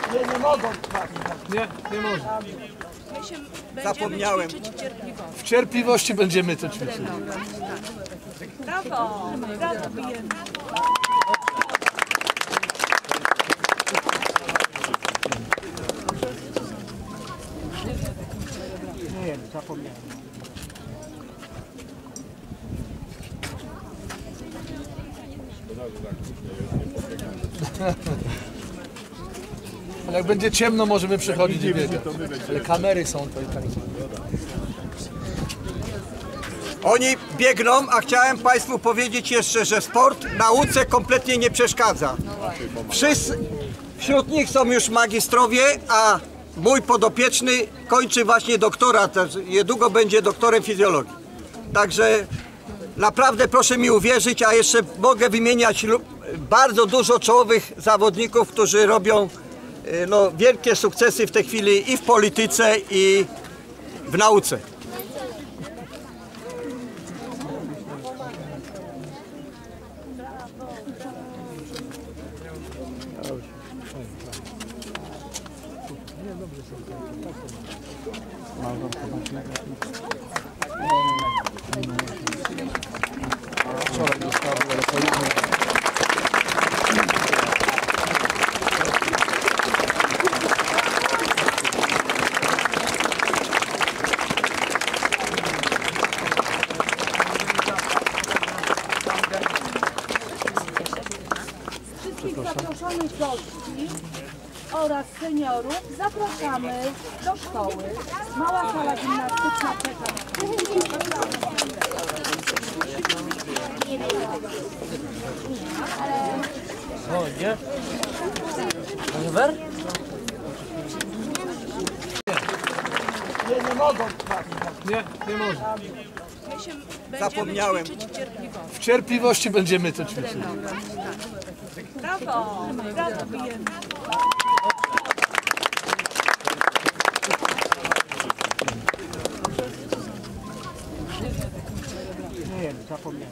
Nie mogą. Nie można. Zapomniałem. W cierpliwości będziemy to ćwiczyć. Brawo, brawo, bijemy. Nie, zapomniałem. Ale jak będzie ciemno, możemy przychodzić i biegać. Ale kamery są to i tak. Oni biegną, a chciałem Państwu powiedzieć jeszcze, że sport nauce kompletnie nie przeszkadza. Wszyscy, wśród nich są już magistrowie, a mój podopieczny kończy właśnie doktorat, niedługo będzie doktorem fizjologii. Także naprawdę proszę mi uwierzyć, a jeszcze mogę wymieniać bardzo dużo czołowych zawodników, którzy robią wielkie sukcesy w tej chwili i w polityce, i w nauce. Wszystkich zaproszonych gości oraz seniorów zapraszamy do szkoły. Mała sala gimnastyczna czeka. O, nie? Oliver? Nie mogą. Nie można. Zapomniałem. W cierpliwości będziemy to ćwiczyć. Brawo, brawo, bijemy. Nie, zapomniałem.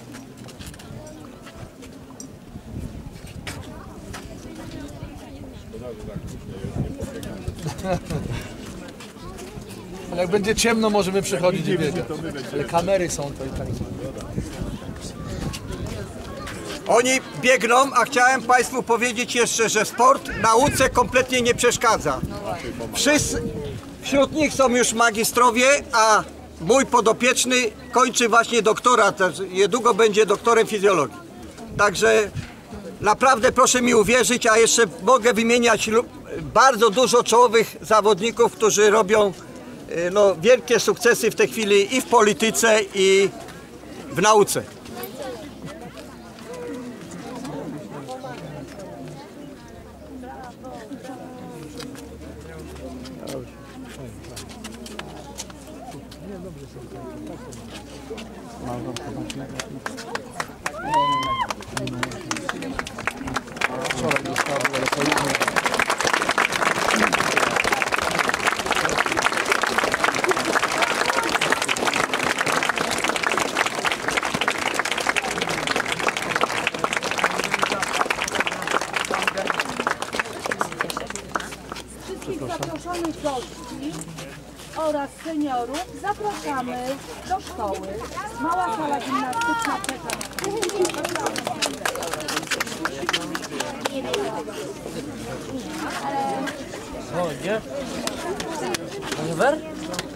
Ale jak będzie ciemno, możemy przychodzić i biegać. Ale kamery są to i tak. Oni biegną, a chciałem Państwu powiedzieć jeszcze, że sport nauce kompletnie nie przeszkadza. Wszyscy, wśród nich są już magistrowie, a mój podopieczny kończy właśnie doktorat, niedługo będzie doktorem fizjologii. Także naprawdę proszę mi uwierzyć, a jeszcze mogę wymieniać bardzo dużo czołowych zawodników, którzy robią wielkie sukcesy w tej chwili i w polityce, i w nauce. Wszystkich zaproszonych gości oraz seniorów zapraszamy do szkoły. Mała sala gimnastyczna czeka. O, nie? Oliver?